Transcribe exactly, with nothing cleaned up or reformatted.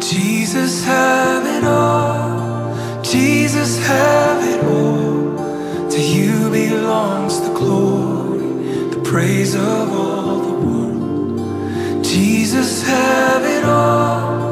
Jesus, have it all. Jesus, have it all. To you belongs the glory, the praise of all the world. Jesus, have it all.